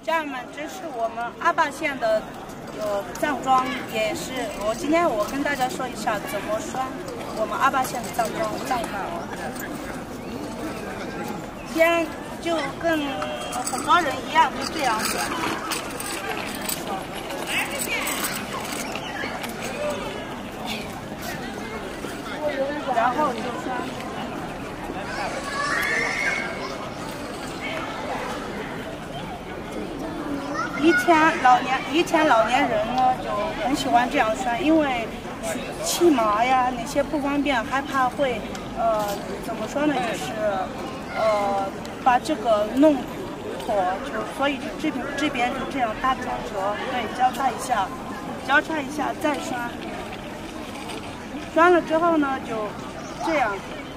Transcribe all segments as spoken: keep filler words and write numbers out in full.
家人们，这是我们阿坝县的有藏装，也是我今天我跟大家说一下怎么穿我们阿坝县的藏装藏服。先就跟很多人一样，就这样子。然后就穿。以前老年以前老年人呢就很喜欢这样穿，因为骑马呀那些不方便，害怕会呃怎么说呢，就是呃把这个弄脱，就所以就这边这边就这样大转折，对，交叉一下，交叉一下再拴，拴了之后呢就这样。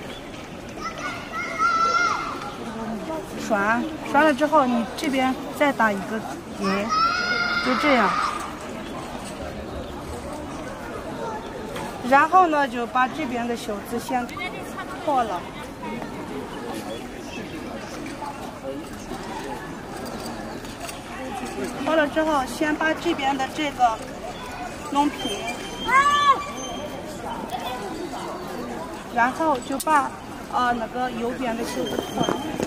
拴拴了之后，你这边再打一个结，就这样。然后呢，就把这边的袖子先破了。破了之后，先把这边的这个弄平，然后就把呃那个右边的袖子穿。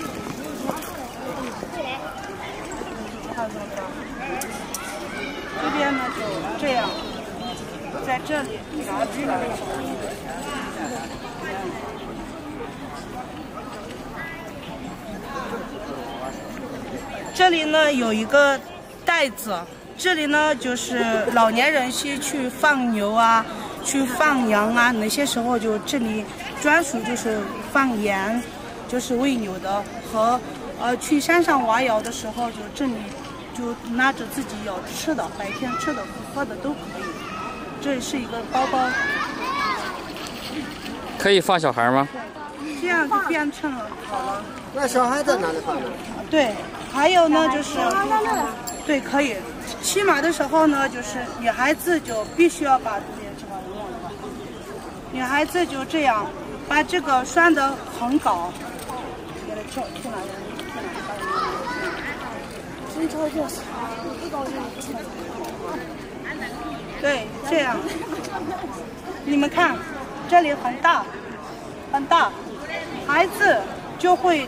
这边呢就这样，在这里拿出来。这里呢有一个袋子，这里呢就是老年人去去放牛啊，去放羊啊，那些时候就这里专属就是放盐，就是喂牛的和。呃，去山上挖窑的时候，就这里就拿着自己要吃的，白天吃的、喝的都可以。这是一个包包， 可以放小孩吗？ 这样就变成了好了。 那小孩在哪里放？ 对，还有呢就是，对，可以。骑马的时候呢，就是女孩子就必须要把这个弄了，女孩子就这样把这个拴得很高。给它去去哪里？对，这样，你们看，这里很大，很大，孩子就会，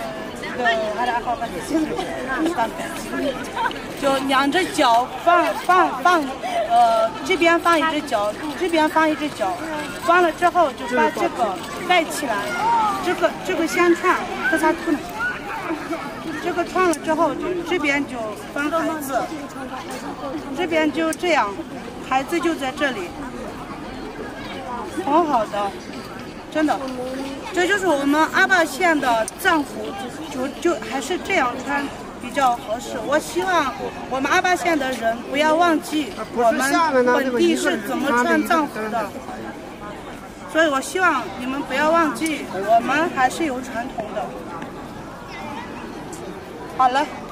就两只脚放放放，呃，这边放一只脚，这边放一只脚，放了之后就把这个盖起来，这个这个先串，和它吐呢。这个串了之后，就这边就放孩子，这边就这样，孩子就在这里，很好的，真的，这就是我们阿坝县的藏服，就就还是这样穿比较合适。我希望我们阿坝县的人不要忘记我们本地是怎么穿藏服的，所以我希望你们不要忘记，我们还是有传统的。好了。